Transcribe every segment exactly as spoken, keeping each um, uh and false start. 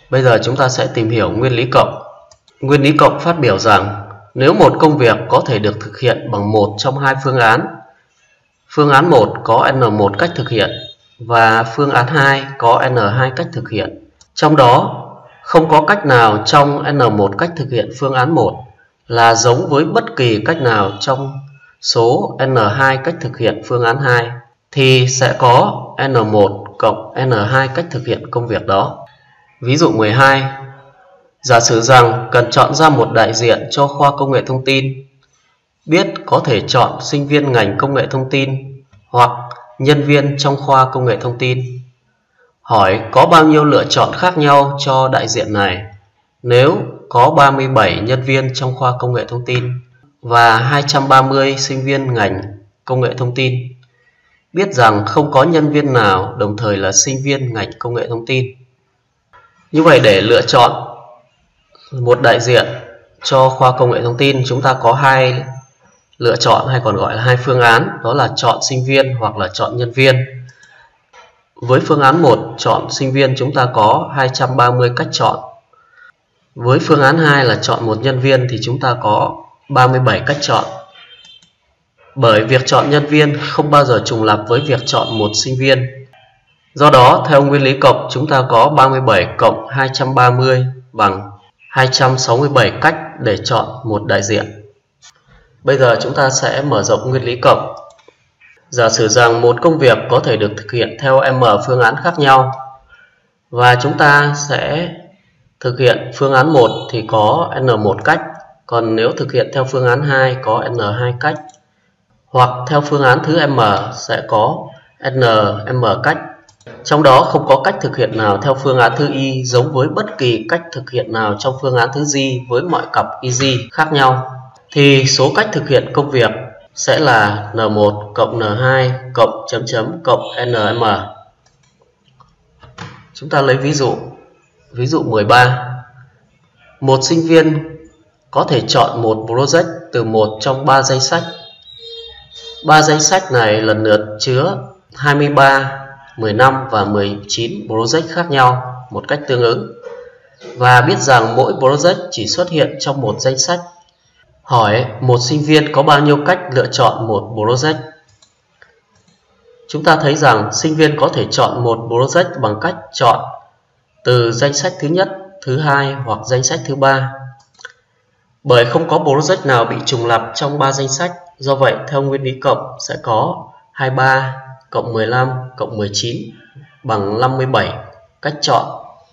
Bây giờ chúng ta sẽ tìm hiểu nguyên lý cộng. Nguyên lý cộng phát biểu rằng nếu một công việc có thể được thực hiện bằng một trong hai phương án, phương án một có n một cách thực hiện và phương án hai có n hai cách thực hiện, trong đó không có cách nào trong n một cách thực hiện phương án một là giống với bất kỳ cách nào trong số n hai cách thực hiện phương án hai, thì sẽ có n một cộng n hai cách thực hiện công việc đó. Ví dụ mười hai. Giả sử rằng cần chọn ra một đại diện cho khoa công nghệ thông tin. Biết có thể chọn sinh viên ngành công nghệ thông tin hoặc nhân viên trong khoa công nghệ thông tin. Hỏi có bao nhiêu lựa chọn khác nhau cho đại diện này. Nếu có ba mươi bảy nhân viên trong khoa công nghệ thông tin và hai trăm ba mươi sinh viên ngành công nghệ thông tin. Biết rằng không có nhân viên nào đồng thời là sinh viên ngành công nghệ thông tin. Như vậy để lựa chọn một đại diện cho khoa công nghệ thông tin, chúng ta có hai lựa chọn hay còn gọi là hai phương án, đó là chọn sinh viên hoặc là chọn nhân viên. Với phương án một chọn sinh viên chúng ta có hai trăm ba mươi cách chọn. Với phương án hai là chọn một nhân viên thì chúng ta có ba mươi bảy cách chọn. Bởi việc chọn nhân viên không bao giờ trùng lặp với việc chọn một sinh viên. Do đó theo nguyên lý cộng chúng ta có ba mươi bảy cộng hai trăm ba mươi bằng hai trăm sáu mươi bảy cách để chọn một đại diện. Bây giờ chúng ta sẽ mở rộng nguyên lý cộng. Giả sử rằng một công việc có thể được thực hiện theo m phương án khác nhau, và chúng ta sẽ thực hiện phương án một thì có n một cách, còn nếu thực hiện theo phương án hai có n hai cách, hoặc theo phương án thứ m sẽ có n m cách. Trong đó không có cách thực hiện nào theo phương án thứ y giống với bất kỳ cách thực hiện nào trong phương án thứ j với mọi cặp y khác nhau, thì số cách thực hiện công việc sẽ là n một cộng n hai cộng chấm chấm cộng nm. Chúng ta lấy ví dụ. Ví dụ mười ba. Một sinh viên có thể chọn một project từ một trong ba danh sách. Ba danh sách này lần lượt chứa hai mươi ba, mười lăm và mười chín project khác nhau một cách tương ứng, và biết rằng mỗi project chỉ xuất hiện trong một danh sách. Hỏi một sinh viên có bao nhiêu cách lựa chọn một project. Chúng ta thấy rằng sinh viên có thể chọn một project bằng cách chọn từ danh sách thứ nhất, thứ hai hoặc danh sách thứ ba. Bởi không có project nào bị trùng lặp trong ba danh sách, do vậy theo nguyên lý cộng sẽ có hai mươi ba cộng mười lăm cộng mười chín bằng năm mươi bảy cách chọn.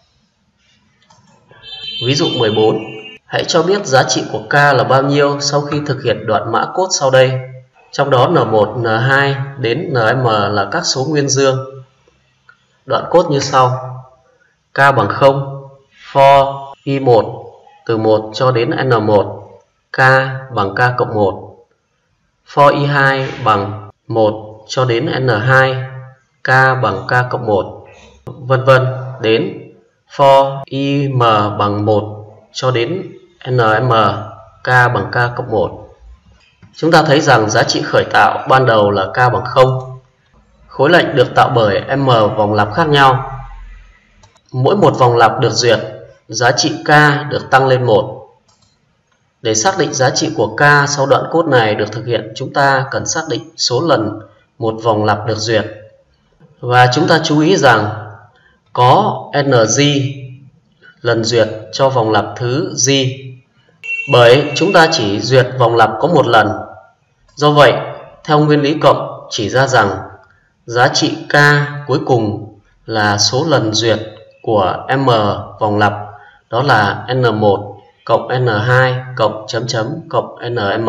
Ví dụ mười bốn. Hãy cho biết giá trị của k là bao nhiêu sau khi thực hiện đoạn mã code sau đây. Trong đó n một, n hai đến nm là các số nguyên dương. Đoạn code như sau. K bằng không, for y một từ một cho đến n một, k bằng k cộng một. For y hai bằng một cho đến n hai, k bằng k cộng một, vân vân đến for im bằng một cho đến nm, k bằng k cộng một. Chúng ta thấy rằng giá trị khởi tạo ban đầu là k bằng không. Khối lệnh được tạo bởi m vòng lặp khác nhau. Mỗi một vòng lặp được duyệt, giá trị k được tăng lên một. Để xác định giá trị của k sau đoạn code này được thực hiện, chúng ta cần xác định số lần một vòng lặp được duyệt. Và chúng ta chú ý rằng có ng lần duyệt cho vòng lặp thứ j, bởi chúng ta chỉ duyệt vòng lặp có một lần. Do vậy, theo nguyên lý cộng chỉ ra rằng giá trị k cuối cùng là số lần duyệt của m vòng lặp, đó là n một cộng n hai cộng chấm chấm cộng nm.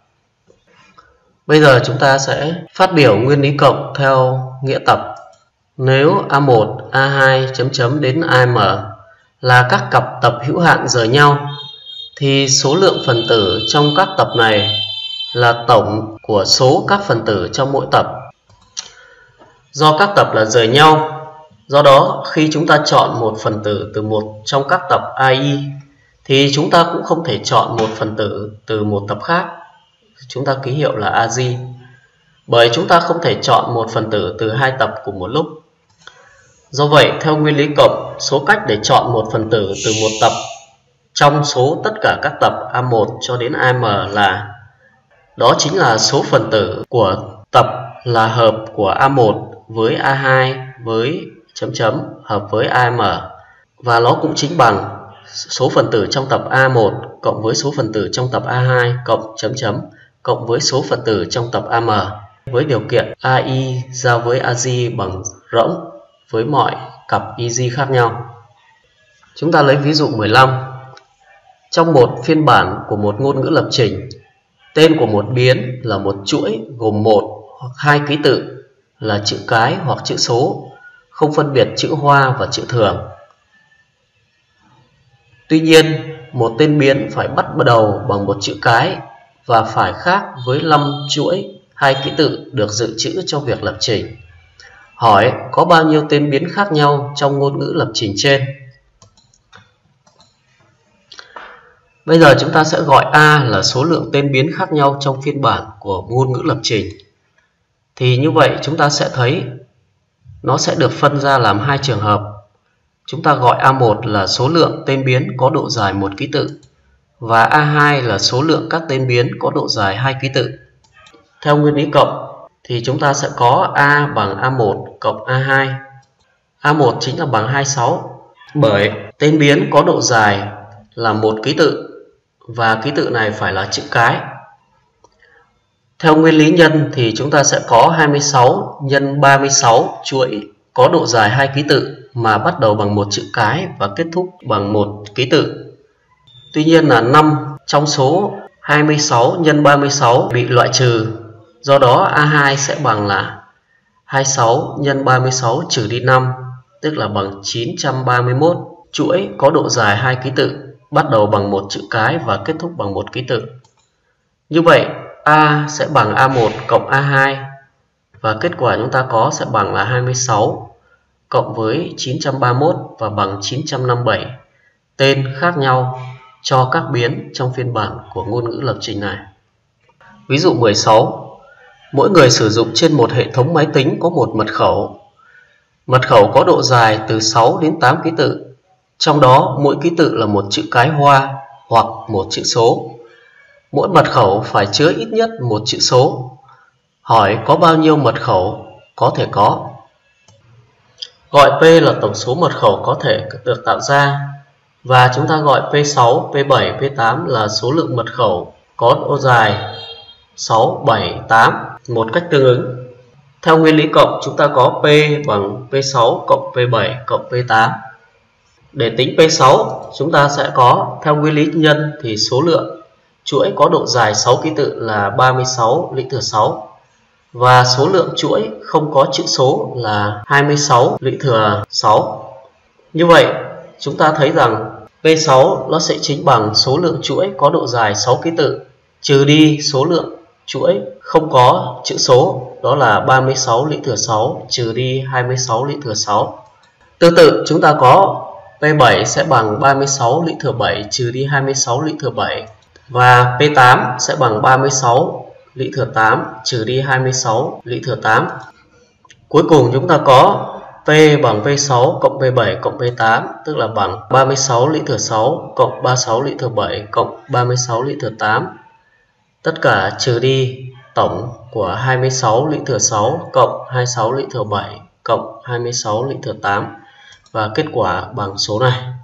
Bây giờ chúng ta sẽ phát biểu nguyên lý cộng theo nghĩa tập. Nếu a một, a hai chấm chấm đến am là các cặp tập hữu hạn rời nhau, thì số lượng phần tử trong các tập này là tổng của số các phần tử trong mỗi tập. Do các tập là rời nhau, do đó khi chúng ta chọn một phần tử từ một trong các tập a i thì chúng ta cũng không thể chọn một phần tử từ một tập khác. Chúng ta ký hiệu là a j, bởi chúng ta không thể chọn một phần tử từ hai tập cùng một lúc. Do vậy, theo nguyên lý cộng, số cách để chọn một phần tử từ một tập trong số tất cả các tập A một cho đến A M là đó chính là số phần tử của tập là hợp của A một với A hai với chấm chấm hợp với A M, và nó cũng chính bằng số phần tử trong tập A một cộng với số phần tử trong tập A hai cộng chấm chấm cộng với số phần tử trong tập A M, với điều kiện A I giao với A J bằng rỗng với mọi cặp I J khác nhau. Chúng ta lấy ví dụ mười lăm. Trong một phiên bản của một ngôn ngữ lập trình, tên của một biến là một chuỗi gồm một hoặc hai ký tự là chữ cái hoặc chữ số, không phân biệt chữ hoa và chữ thường. Tuy nhiên, một tên biến phải bắt đầu bằng một chữ cái và phải khác với năm chuỗi hai ký tự được dự trữ cho việc lập trình. Hỏi có bao nhiêu tên biến khác nhau trong ngôn ngữ lập trình trên? Bây giờ chúng ta sẽ gọi A là số lượng tên biến khác nhau trong phiên bản của ngôn ngữ lập trình. Thì như vậy chúng ta sẽ thấy nó sẽ được phân ra làm hai trường hợp. Chúng ta gọi A một là số lượng tên biến có độ dài một ký tự và A hai là số lượng các tên biến có độ dài hai ký tự. Theo nguyên lý cộng thì chúng ta sẽ có A bằng A một cộng A hai. A một chính là bằng hai mươi sáu bởi tên biến có độ dài là một ký tự và ký tự này phải là chữ cái. Theo nguyên lý nhân thì chúng ta sẽ có hai mươi sáu nhân ba mươi sáu chuỗi có độ dài hai ký tự mà bắt đầu bằng một chữ cái và kết thúc bằng một ký tự. Tuy nhiên là năm trong số hai mươi sáu nhân ba mươi sáu bị loại trừ. Do đó A hai sẽ bằng là hai mươi sáu nhân ba mươi sáu trừ đi năm, tức là bằng chín trăm ba mươi mốt chuỗi có độ dài hai ký tự, bắt đầu bằng một chữ cái và kết thúc bằng một ký tự. Như vậy A sẽ bằng A một cộng A hai và kết quả chúng ta có sẽ bằng là hai mươi sáu cộng với chín trăm ba mươi mốt và bằng chín trăm năm mươi bảy tên khác nhau cho các biến trong phiên bản của ngôn ngữ lập trình này. Ví dụ mười sáu. Mỗi người sử dụng trên một hệ thống máy tính có một mật khẩu. Mật khẩu có độ dài từ sáu đến tám ký tự. Trong đó mỗi ký tự là một chữ cái hoa hoặc một chữ số. Mỗi mật khẩu phải chứa ít nhất một chữ số. Hỏi có bao nhiêu mật khẩu có thể có? Gọi P là tổng số mật khẩu có thể được tạo ra và chúng ta gọi P sáu, P bảy, P tám là số lượng mật khẩu có độ dài sáu, bảy, tám một cách tương ứng. Theo nguyên lý cộng chúng ta có P bằng P sáu cộng P bảy cộng P tám. Để tính P sáu chúng ta sẽ có theo nguyên lý nhân thì số lượng chuỗi có độ dài sáu ký tự là ba mươi sáu lũy thừa sáu và số lượng chuỗi không có chữ số là hai mươi sáu lũy thừa sáu. Như vậy chúng ta thấy rằng P sáu nó sẽ chính bằng số lượng chuỗi có độ dài sáu ký tự trừ đi số lượng chuỗi không có chữ số, đó là ba mươi sáu lũy thừa sáu trừ đi hai mươi sáu lũy thừa sáu. Tương tự chúng ta có P bảy sẽ bằng ba mươi sáu lũy thừa bảy trừ đi hai mươi sáu lũy thừa bảy và P tám sẽ bằng ba mươi sáu lũy thừa tám trừ đi hai mươi sáu lũy thừa tám. Cuối cùng chúng ta có P bằng P sáu cộng P bảy cộng P tám, tức là bằng ba mươi sáu lũy thừa sáu cộng ba mươi sáu lũy thừa bảy cộng ba mươi sáu lũy thừa tám. Tất cả trừ đi tổng của hai mươi sáu lũy thừa sáu cộng hai mươi sáu lũy thừa bảy cộng hai mươi sáu lũy thừa tám và kết quả bằng số này.